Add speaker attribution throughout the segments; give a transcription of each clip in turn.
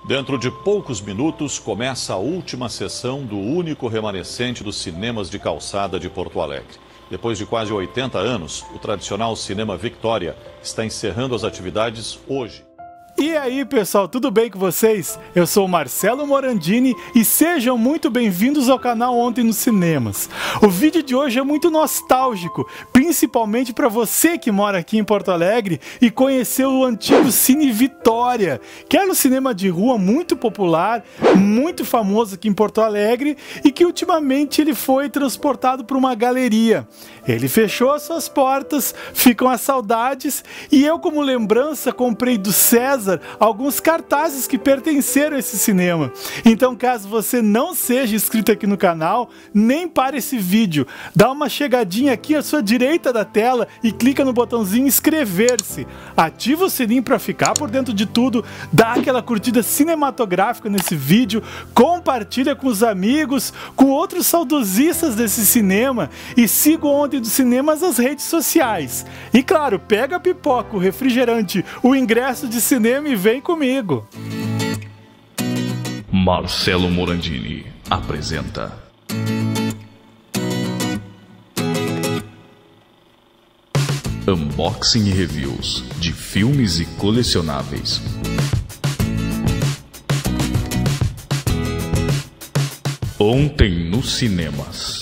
Speaker 1: Dentro de poucos minutos, começa a última sessão do único remanescente dos cinemas de calçada de Porto Alegre. Depois de quase 80 anos, o tradicional Cinema Victoria está encerrando as atividades hoje.
Speaker 2: E aí, pessoal, tudo bem com vocês? Eu sou o Marcelo Morandini e sejam muito bem-vindos ao canal Ontem nos Cinemas. O vídeo de hoje é muito nostálgico, principalmente para você que mora aqui em Porto Alegre e conheceu o antigo Cine Vitória, que era um cinema de rua muito popular, muito famoso aqui em Porto Alegre e que ultimamente ele foi transportado para uma galeria. Ele fechou as suas portas, ficam as saudades e eu, como lembrança, comprei do César alguns cartazes que pertenceram a esse cinema. Então, caso você não seja inscrito aqui no canal, nem pare esse vídeo, dá uma chegadinha aqui à sua direita da tela e clica no botãozinho inscrever-se. Ativa o sininho para ficar por dentro de tudo, dá aquela curtida cinematográfica nesse vídeo, compartilha com os amigos, com outros saudosistas desse cinema e siga o Ontem dos Cinemas nas redes sociais. E claro, pega a pipoca, o refrigerante, o ingresso de cinema e vem comigo.
Speaker 3: Marcelo Morandini apresenta Unboxing e Reviews de filmes e colecionáveis. Ontem nos cinemas.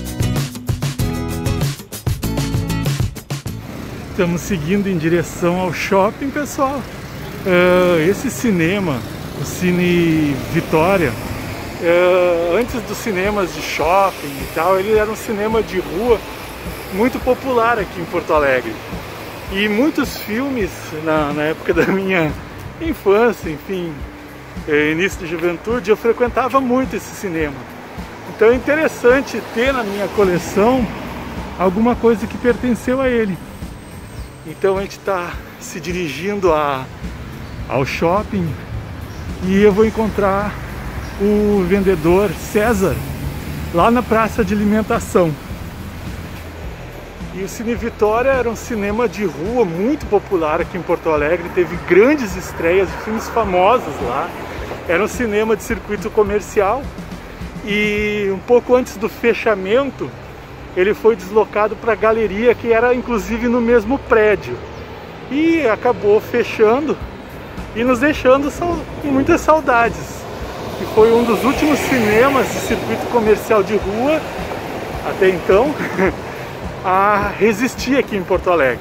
Speaker 2: Estamos seguindo em direção ao shopping, pessoal. Esse cinema, o Cine Vitória, antes dos cinemas de shopping e tal, ele era um cinema de rua muito popular aqui em Porto Alegre. E muitos filmes, na época da minha infância, enfim, início de juventude, eu frequentava muito esse cinema. Então é interessante ter na minha coleção alguma coisa que pertenceu a ele. Então a gente está se dirigindo ao shopping e eu vou encontrar o vendedor César lá na praça de alimentação. E o Cine Vitória era um cinema de rua muito popular aqui em Porto Alegre, teve grandes estreias de filmes famosos lá. Era um cinema de circuito comercial e um pouco antes do fechamento ele foi deslocado para a galeria, que era inclusive no mesmo prédio, e acabou fechando e nos deixando com muitas saudades. E foi um dos últimos cinemas de circuito comercial de rua, até então, a resistir aqui em Porto Alegre.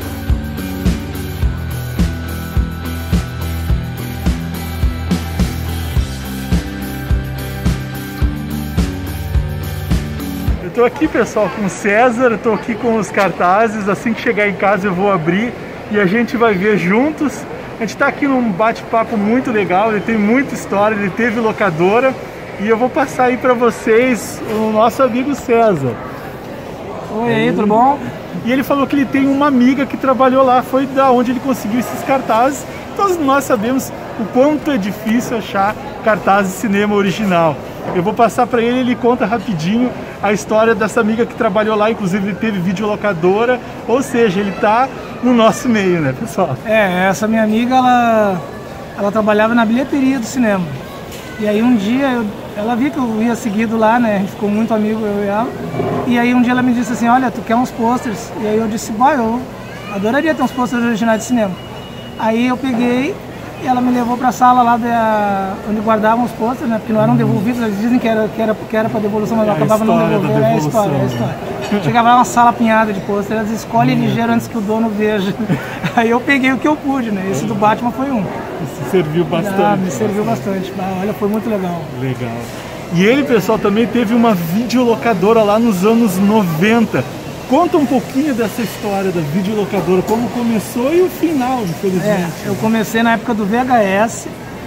Speaker 2: Estou aqui, pessoal, com o César, estou aqui com os cartazes. Assim que chegar em casa eu vou abrir e a gente vai ver juntos. A gente está aqui num bate-papo muito legal, ele tem muita história, ele teve locadora e eu vou passar aí para vocês o nosso amigo César.
Speaker 4: Oi, aí, tudo bom?
Speaker 2: E ele falou que ele tem uma amiga que trabalhou lá, foi da onde ele conseguiu esses cartazes. Todos nós sabemos o quanto é difícil achar cartaz de cinema original. Eu vou passar para ele, ele conta rapidinho a história dessa amiga que trabalhou lá, inclusive ele teve videolocadora, ou seja, ele está no nosso meio, né, pessoal?
Speaker 4: Essa minha amiga, ela trabalhava na bilheteria do cinema. E aí um dia, ela viu que eu ia seguido lá, né, a gente ficou muito amigo, eu e ela. E aí um dia ela me disse assim, olha, tu quer uns pôsteres? E aí eu disse, boy, eu adoraria ter uns pôsteres originais de cinema. Aí eu peguei e ela me levou para a sala lá onde guardavam os pôsteres, né? Porque não eram devolvidos, eles dizem que era para devolução, mas eu acabava não devolvendo. É a história. Chegava lá uma sala apinhada de pôsteres, elas escolhem ligeiro antes que o dono veja. Aí eu peguei o que eu pude, né? Esse do Batman foi um.
Speaker 2: Isso serviu bastante.
Speaker 4: Me serviu bastante. Olha, foi muito legal.
Speaker 2: Legal. E ele, pessoal, também teve uma videolocadora lá nos anos 90. Conta um pouquinho dessa história da videolocadora, como começou e o final, infelizmente.
Speaker 4: Eu comecei na época do VHS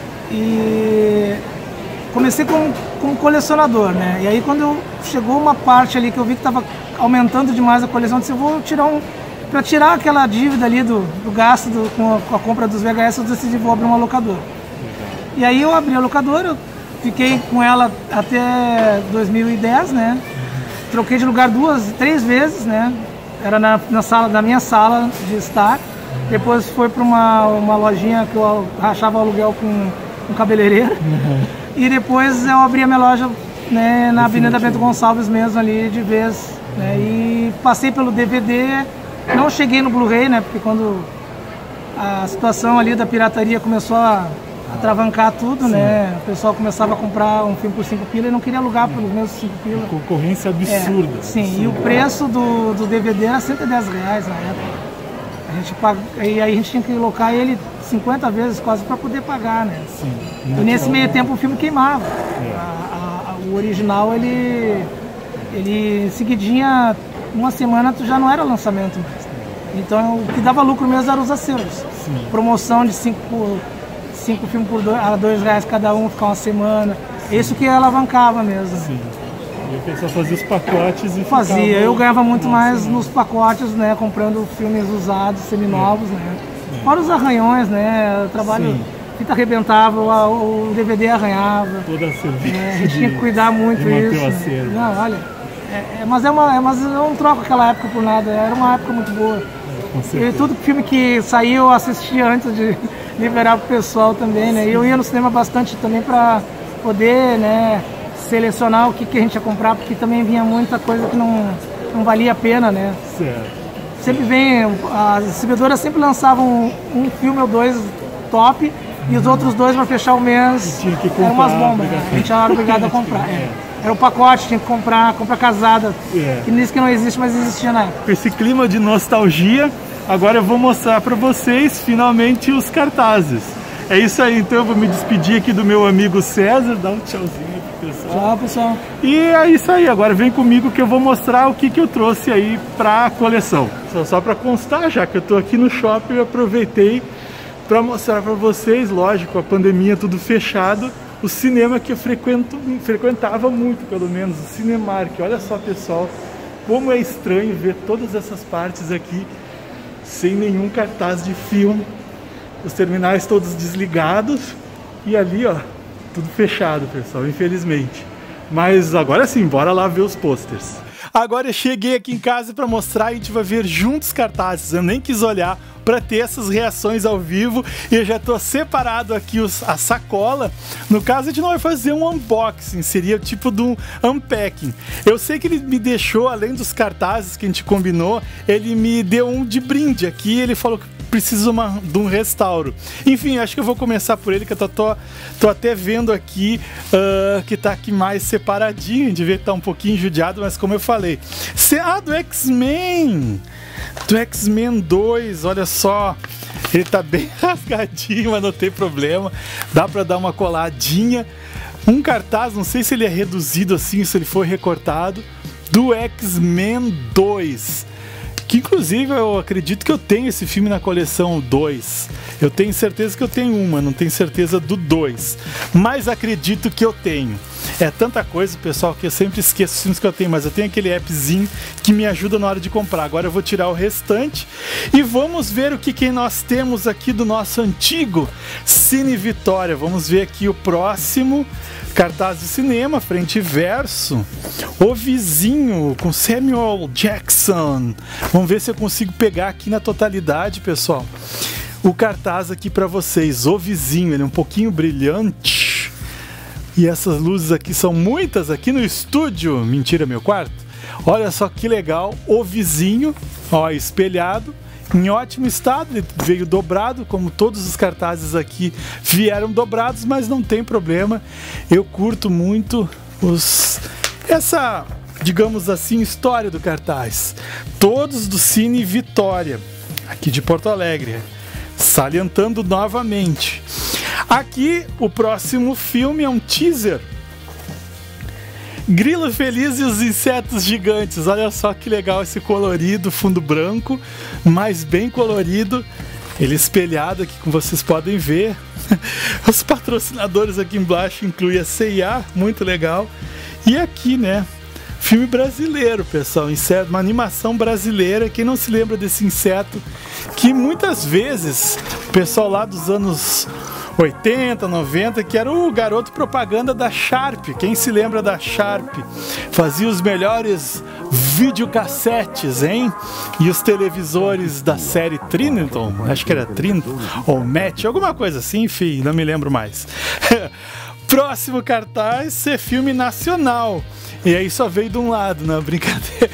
Speaker 4: e comecei como colecionador, né? E aí quando chegou uma parte ali que eu vi que estava aumentando demais a coleção, eu disse, eu vou para tirar aquela dívida ali do gasto com a compra dos VHS, eu decidi, vou abrir uma locadora. E aí eu abri a locadora, eu fiquei com ela até 2010, né? Troquei de lugar 2, 3 vezes, né? Era na minha sala de estar. Depois foi para uma lojinha que eu rachava o aluguel um cabeleireiro. E depois eu abri a minha loja, né, na Avenida Bento Gonçalves mesmo ali de vez, né, e passei pelo DVD, não cheguei no Blu-ray, né, porque quando a situação ali da pirataria começou a atravancar tudo, né, o pessoal começava a comprar um filme por 5 pila e não queria alugar pelos mesmos 5 pila.
Speaker 2: Concorrência absurda.
Speaker 4: Sim, e o preço do DVD era R$110 na época. E aí a gente tinha que alocar ele 50 vezes quase para poder pagar, né?
Speaker 2: Sim,
Speaker 4: e nesse meio tempo o filme queimava. O original, ele em seguidinha, uma semana tu já não era lançamento mais. Então o que dava lucro mesmo eram os acervos. Sim. Promoção de 5 filmes por R$2 cada um, ficar uma semana. Isso que alavancava mesmo.
Speaker 2: Sim. E o pessoal fazia os pacotes e
Speaker 4: fazia. Eu ganhava muito mais nos pacotes, né? Comprando filmes usados, seminovos, né? Fora os arranhões, né? O trabalho, fita arrebentava, o DVD arranhava.
Speaker 2: Toda a serviço.
Speaker 4: A gente tinha que cuidar muito disso. Não, olha, mas eu não troco aquela época por nada. Era uma época muito boa. E tudo filme que saiu eu assistia antes de liberar pro pessoal também, né? E eu ia no cinema bastante também para poder, né, selecionar o que a gente ia comprar, porque também vinha muita coisa que não valia a pena, né?
Speaker 2: Certo.
Speaker 4: Sempre vem, as distribuidoras sempre lançavam um filme ou dois top e os outros dois para fechar o mês eram umas bombas, né? A gente era obrigado a comprar. Era o pacote, tinha que comprar, compra casada, que nisso que não existe, mas existia na época.
Speaker 2: Com esse clima de nostalgia, agora eu vou mostrar para vocês finalmente os cartazes. É isso aí, então eu vou me despedir aqui do meu amigo César, dá um tchauzinho aqui, pessoal.
Speaker 4: Tchau, pessoal.
Speaker 2: E é isso aí, agora vem comigo que eu vou mostrar o que eu trouxe aí para a coleção. Só para constar, já que eu tô aqui no shopping, eu aproveitei para mostrar para vocês, lógico, a pandemia tudo fechado, o cinema que eu frequentava muito, pelo menos, o Cinemark. Olha só, pessoal, como é estranho ver todas essas partes aqui sem nenhum cartaz de filme. Os terminais todos desligados e ali, ó, tudo fechado, pessoal, infelizmente. Mas agora sim, bora lá ver os posters. Agora eu cheguei aqui em casa para mostrar e a gente vai ver juntos cartazes. Eu nem quis olhar para ter essas reações ao vivo e eu já tô separado aqui a sacola. No caso, a gente não vai fazer um unboxing, seria tipo de um unpacking. Eu sei que ele me deixou, além dos cartazes que a gente combinou, ele me deu um de brinde aqui, ele falou que preciso de um restauro. Enfim, acho que eu vou começar por ele, que eu tô até vendo aqui que tá aqui mais separadinho, devia estar um pouquinho judiado, mas como eu falei, do X-Men! Do X-Men 2, olha só, ele tá bem rasgadinho, mas não tem problema, dá pra dar uma coladinha. Um cartaz, não sei se ele é reduzido assim, se ele foi recortado, do X-Men 2. Que inclusive eu acredito que eu tenho esse filme na coleção 2. Eu tenho certeza que eu tenho uma, não tenho certeza do 2. Mas acredito que eu tenho. É tanta coisa, pessoal, que eu sempre esqueço os filmes que eu tenho, mas eu tenho aquele appzinho que me ajuda na hora de comprar. Agora eu vou tirar o restante e vamos ver o que nós temos aqui do nosso antigo Cine Vitória. Vamos ver aqui o próximo cartaz de cinema, frente e verso. O Vizinho, com Samuel Jackson. Vamos ver se eu consigo pegar aqui na totalidade, pessoal. O cartaz aqui para vocês, O Vizinho, ele é um pouquinho brilhante. E essas luzes aqui são muitas aqui no estúdio. Mentira, meu quarto. Olha só que legal, O Vizinho, ó, espelhado. Em ótimo estado, ele veio dobrado, como todos os cartazes aqui vieram dobrados, mas não tem problema. Eu curto muito essa, digamos assim, história do cartaz. Todos do Cine Vitória, aqui de Porto Alegre, salientando novamente. Aqui, o próximo filme é um teaser. Grilo Feliz e os Insetos Gigantes. Olha só que legal esse colorido, fundo branco, mas bem colorido. Ele espelhado aqui, como vocês podem ver. Os patrocinadores aqui embaixo incluem a C&A, muito legal. E aqui, né, filme brasileiro, pessoal, inseto, uma animação brasileira. Quem não se lembra desse inseto, que muitas vezes o pessoal lá dos anos 80, 90, que era o garoto propaganda da Sharp. Quem se lembra da Sharp? Fazia os melhores videocassetes, hein? E os televisores da série Triniton, acho que era Triniton, ou Match, alguma coisa assim, enfim, não me lembro mais. Próximo cartaz é filme nacional. E aí só veio de um lado, não, brincadeira.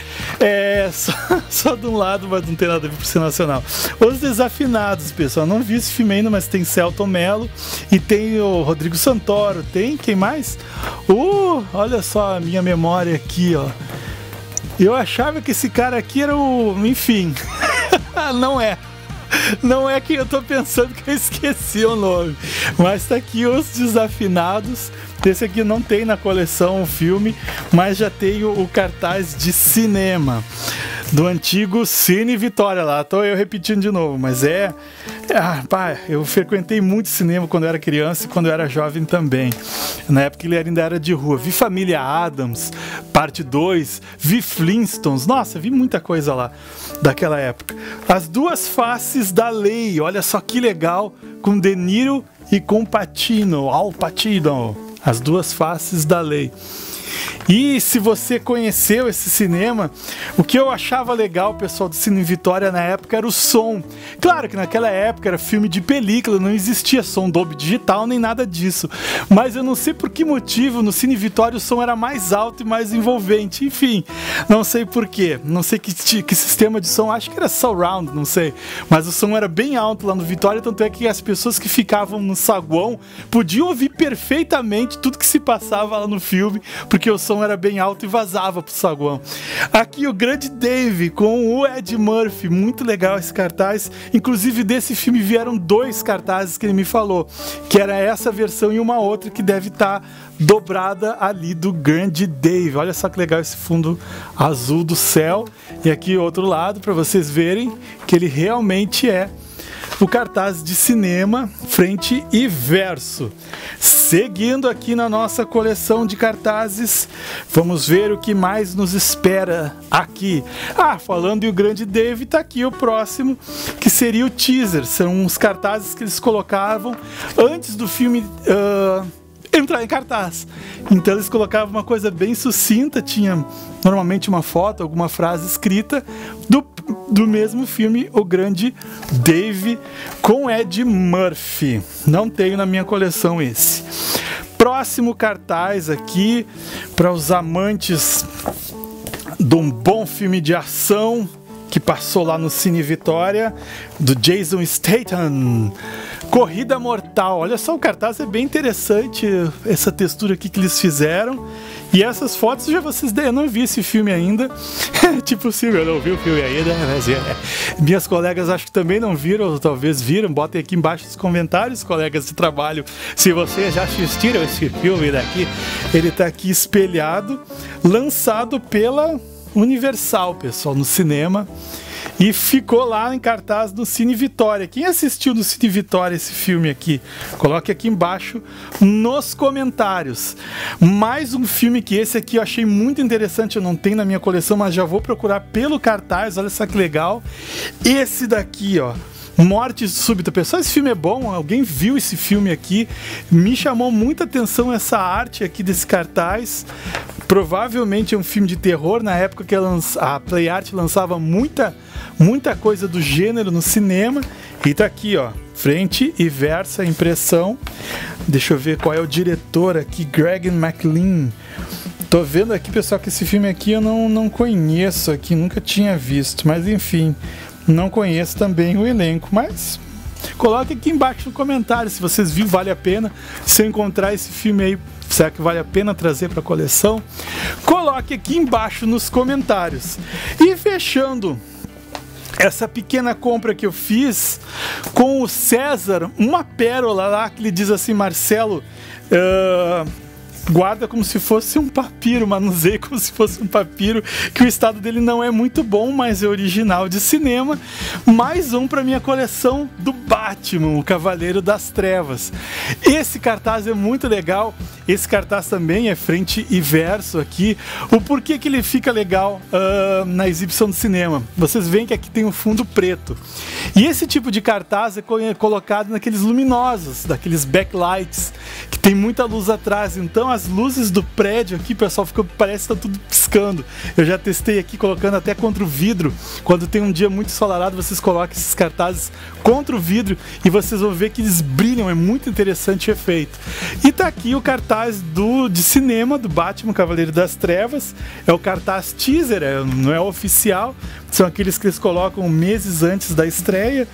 Speaker 2: Só de um lado, mas não tem nada a ver por ser nacional. Os Desafinados, pessoal. Não vi esse filme ainda, mas tem Celton Mello e tem o Rodrigo Santoro. Tem quem mais? Olha só a minha memória aqui, ó. Eu achava que esse cara aqui era o... Enfim, não é. Não é que eu tô pensando que eu esqueci o nome. Mas tá aqui Os Desafinados. Esse aqui não tem na coleção o filme, mas já tem o cartaz de cinema do antigo Cine Vitória lá. Tô eu repetindo de novo, mas eu frequentei muito cinema quando eu era criança e quando eu era jovem também. Na época ele ainda era de rua. Vi Família Addams, parte 2, vi Flintstones. Nossa, vi muita coisa lá daquela época. As Duas Faces da Lei, olha só que legal, com De Niro e com Al Pacino. As Duas Faces da Lei. E se você conheceu esse cinema, o que eu achava legal, pessoal do Cine Vitória na época, era o som. Claro que naquela época era filme de película, não existia som Dolby Digital nem nada disso. Mas eu não sei por que motivo no Cine Vitória o som era mais alto e mais envolvente. Enfim, não sei porquê. Não sei que sistema de som, acho que era surround, não sei. Mas o som era bem alto lá no Vitória, tanto é que as pessoas que ficavam no saguão podiam ouvir perfeitamente tudo que se passava lá no filme, porque o som era bem alto e vazava pro saguão. Aqui o Grande Dave com o Ed Murphy, muito legal esse cartaz. Inclusive desse filme vieram 2 cartazes que ele me falou, que era essa versão e uma outra que deve estar dobrada ali do Grande Dave. Olha só que legal esse fundo azul do céu. E aqui outro lado para vocês verem que ele realmente é o cartaz de cinema, frente e verso. Seguindo aqui na nossa coleção de cartazes, vamos ver o que mais nos espera aqui. Falando em o Grande Dave, tá aqui o próximo, que seria o teaser. São uns cartazes que eles colocavam antes do filme entrar em cartaz. Então eles colocavam uma coisa bem sucinta, tinha normalmente uma foto, alguma frase escrita do mesmo filme, O Grande Dave, com Ed Murphy. Não tenho na minha coleção esse. Próximo cartaz aqui, para os amantes de um bom filme de ação que passou lá no Cine Vitória, do Jason Statham. Corrida Mortal. Olha só, o cartaz é bem interessante, essa textura aqui que eles fizeram. E essas fotos, eu não vi esse filme ainda. Tipo assim, eu não vi o filme ainda, mas minhas colegas acho que também não viram, ou talvez viram. Botem aqui embaixo nos comentários, colegas de trabalho, se vocês já assistiram esse filme daqui. Ele tá aqui espelhado, lançado pela Universal, pessoal, no cinema. E ficou lá em cartaz no Cine Vitória. Quem assistiu no Cine Vitória esse filme aqui? Coloque aqui embaixo nos comentários. Mais um filme que esse aqui eu achei muito interessante. Eu não tenho na minha coleção, mas já vou procurar pelo cartaz. Olha só que legal. Esse daqui, ó. Morte Súbita. Pessoal, esse filme é bom. Alguém viu esse filme aqui? Me chamou muita atenção essa arte aqui desse cartaz. Provavelmente é um filme de terror. Na época que a Play Art lançava muita coisa do gênero no cinema. E tá aqui, ó, frente e verso a impressão. Deixa eu ver qual é o diretor aqui, Greg McLean. Tô vendo aqui, pessoal, que esse filme aqui eu não conheço aqui, nunca tinha visto, mas enfim, não conheço também o elenco, mas coloque aqui embaixo no comentário se vocês viram, vale a pena. Se eu encontrar esse filme aí, será que vale a pena trazer para a coleção? Coloque aqui embaixo nos comentários. E fechando essa pequena compra que eu fiz com o César, uma pérola lá que ele diz assim: Marcelo, guarda como se fosse um papiro, manuseie como se fosse um papiro, que o estado dele não é muito bom, mas é original de cinema. Mais um para minha coleção do Batman, o Cavaleiro das Trevas. Esse cartaz é muito legal. esse cartaz também é frente e verso aqui. O porquê que ele fica legal na exibição do cinema? Vocês veem que aqui tem um fundo preto. E esse tipo de cartaz é colocado naqueles luminosos, daqueles backlights, que tem muita luz atrás. Então as luzes do prédio aqui, pessoal, parece que está tudo piscando. Eu já testei aqui colocando até contra o vidro. Quando tem um dia muito ensolarado, vocês colocam esses cartazes contra o vidro e vocês vão ver que eles brilham. É muito interessante o efeito. E tá aqui o cartaz de cinema do Batman Cavaleiro das Trevas. É o cartaz teaser, não é oficial. São aqueles que eles colocam meses antes da estreia.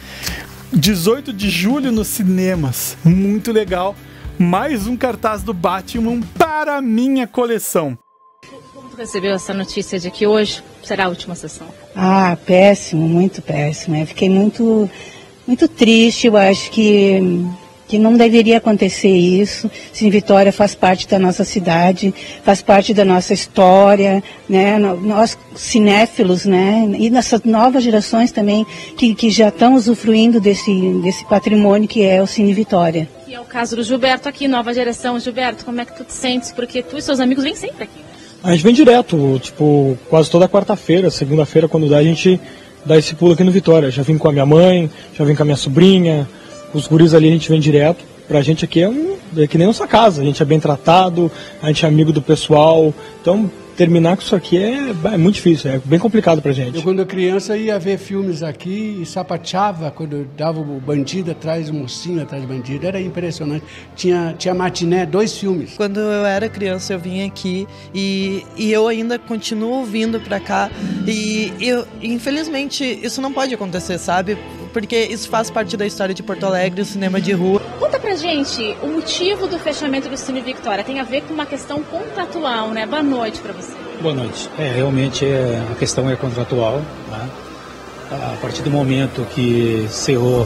Speaker 2: 18 de julho nos cinemas. Muito legal. Mais um cartaz do Batman para a minha coleção.
Speaker 5: Como tu recebeu essa notícia de que hoje será a última sessão?
Speaker 6: Ah, péssimo, muito péssimo. Eu fiquei muito triste. Eu acho que não deveria acontecer isso. Cine Vitória faz parte da nossa cidade, faz parte da nossa história, né? Nós cinéfilos, né? E nessas novas gerações também que já estão usufruindo desse patrimônio que é o Cine Vitória.
Speaker 5: E é o caso do Gilberto aqui, nova geração. Gilberto, como é que tu te sentes? Porque tu e seus amigos vêm sempre aqui.
Speaker 7: A gente vem direto, tipo, quase toda quarta-feira, segunda-feira, quando dá, a gente dá esse pulo aqui no Vitória. Já vim com a minha mãe, já vim com a minha sobrinha, os guris ali a gente vem direto. Pra gente aqui é que nem nossa casa, a gente é bem tratado, a gente é amigo do pessoal, então terminar com isso aqui é muito difícil, é bem complicado pra gente.
Speaker 8: Eu, quando criança, ia ver filmes aqui e sapateava quando dava o bandido atrás, o mocinho atrás do bandido. Era impressionante. Tinha matiné, 2 filmes.
Speaker 9: Quando eu era criança, eu vim aqui e eu ainda continuo vindo pra cá. E infelizmente, isso não pode acontecer, sabe? Porque isso faz parte da história de Porto Alegre, o cinema de rua.
Speaker 5: Conta pra gente, o motivo do fechamento do Cine Vitória tem a ver com uma questão contratual, né? Boa noite pra você.
Speaker 10: Boa noite. Realmente a questão é contratual, né? A partir do momento que encerrou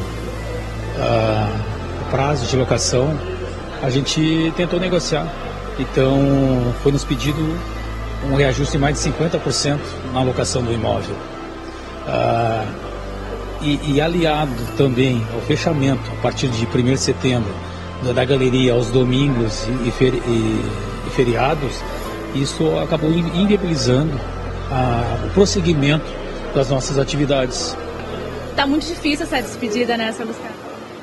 Speaker 10: o prazo de locação, a gente tentou negociar. Então, foi nos pedido um reajuste de mais de 50% na locação do imóvel. E aliado também ao fechamento, a partir de 1º de setembro, da galeria aos domingos e feriados, isso acabou inviabilizando o prosseguimento das nossas atividades.
Speaker 5: Tá muito difícil essa despedida, né, seu Gustavo?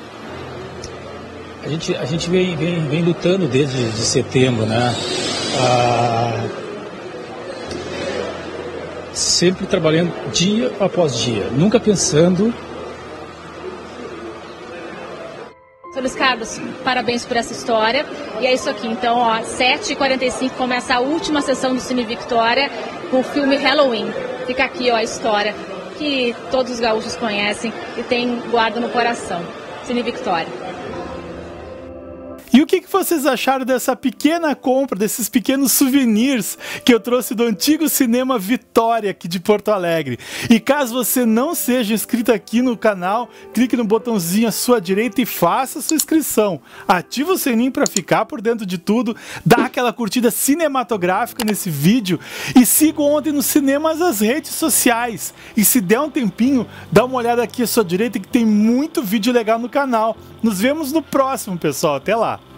Speaker 10: A gente vem lutando desde setembro, né? Sempre trabalhando dia após dia, nunca pensando.
Speaker 5: Seu Luiz Carlos, parabéns por essa história. E é isso aqui, então, ó, 7h45 começa a última sessão do Cine Vitória com o filme Halloween. Fica aqui, ó, a história que todos os gaúchos conhecem e guardam no coração. Cine Vitória.
Speaker 2: E o que vocês acharam dessa pequena compra, desses pequenos souvenirs que eu trouxe do antigo Cinema Vitória aqui de Porto Alegre? E caso você não seja inscrito aqui no canal, clique no botãozinho à sua direita e faça a sua inscrição. Ativa o sininho para ficar por dentro de tudo, dá aquela curtida cinematográfica nesse vídeo e siga Ontem nos Cinemas as redes sociais. E se der um tempinho, dá uma olhada aqui à sua direita que tem muito vídeo legal no canal. Nos vemos no próximo, pessoal. Até lá!